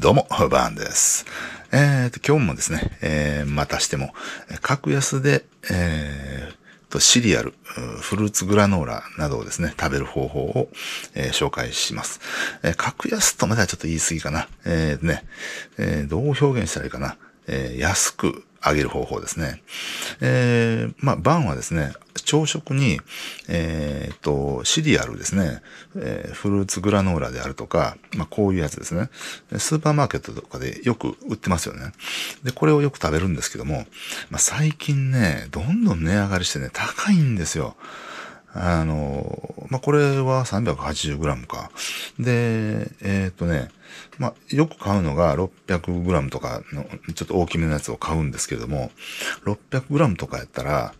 どうも、バーンです。今日もですね、またしても、格安で、シリアル、フルーツグラノーラなどをですね、食べる方法を、紹介します。格安とまではちょっと言い過ぎかな。どう表現したらいいかな。安くあげる方法ですね。晩はですね、朝食に、シリアルですね、フルーツグラノーラであるとか、こういうやつですね。スーパーマーケットとかでよく売ってますよね。で、これをよく食べるんですけども、最近ね、どんどん値上がりしてね、高いんですよ。これは 380g か。で、よく買うのが 600g とかの、ちょっと大きめのやつを買うんですけれども、600g とかやったら、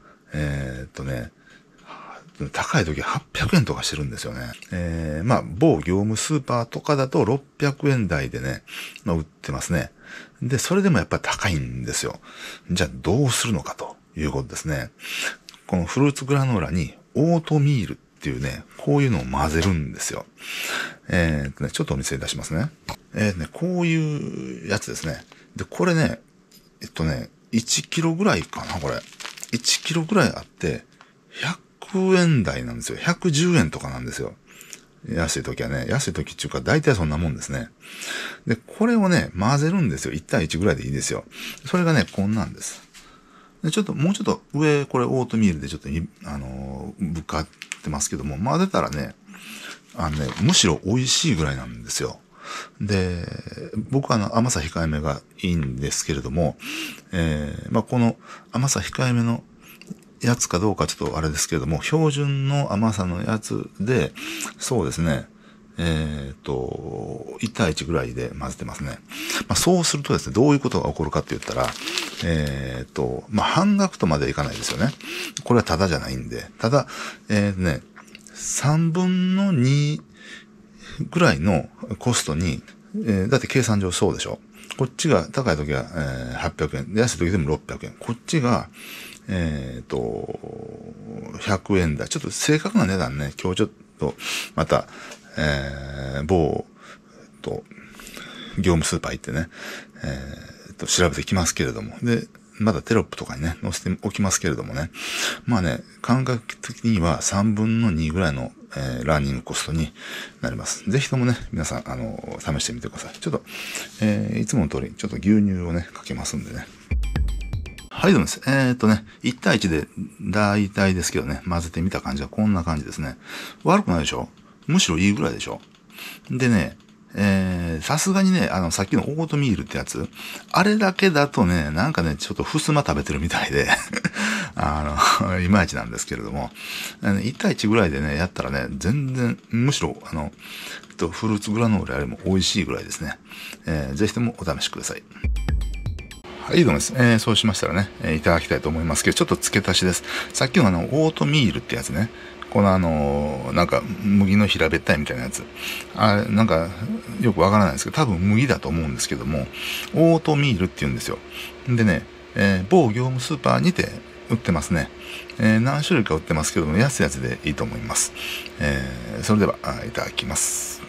高い時800円とかしてるんですよね。某業務スーパーとかだと600円台でね、売ってますね。で、それでもやっぱり高いんですよ。じゃあどうするのかということですね。このフルーツグラノーラにオートミールっていうね、こういうのを混ぜるんですよ。ちょっとお見せ出しますね。こういうやつですね。で、これね、1キロぐらいかな、これ。1キロぐらいあって、100円台なんですよ。110円とかなんですよ。安い時はね、安い時っていうか大体そんなもんですね。で、これをね、混ぜるんですよ。1対1ぐらいでいいですよ。それがね、こんなんです。で、もうちょっと上、これオートミールでちょっとぶっかってますけども、混ぜたらね、むしろ美味しいぐらいなんですよ。で、僕は甘さ控えめがいいんですけれども、この甘さ控えめのやつかどうかちょっとあれですけれども、標準の甘さのやつで、そうですね、1対1ぐらいで混ぜてますね。そうするとですね、どういうことが起こるかって言ったら、半額とまではいかないですよね。これはタダじゃないんで。ただ、3分の2ぐらいのコストに、だって計算上そうでしょ。こっちが高い時は、800円。安い時でも600円。こっちが、100円台。ちょっと正確な値段ね、今日ちょっと、また、業務スーパー行ってね、調べてきますけれども。で、まだテロップとかにね、載せておきますけれどもね。感覚的には3分の2ぐらいの、ランニングコストになります。ぜひともね、皆さん、試してみてください。ちょっと、いつもの通り、ちょっと牛乳をね、かけますんでね。はい、どうもです。1対1で大体ですけどね、混ぜてみた感じはこんな感じですね。悪くないでしょ？むしろいいぐらいでしょ？でね、さすがにね、さっきのオートミールってやつ、あれだけだとね、なんかね、ちょっとふすま食べてるみたいで、いまいちなんですけれども、1対1ぐらいでね、やったらね、全然、むしろ、フルーツグラノーラよりも美味しいぐらいですね。ぜひともお試しください。はい、どうもです。そうしましたらね、いただきたいと思いますけど、ちょっと付け足しです。さっきのオートミールってやつね。このなんか、麦の平べったいみたいなやつ。なんか、よくわからないですけど、多分麦だと思うんですけども、オートミールって言うんですよ。でね、某業務スーパーにて売ってますね。何種類か売ってますけども、安いやつでいいと思います。それでは、いただきます。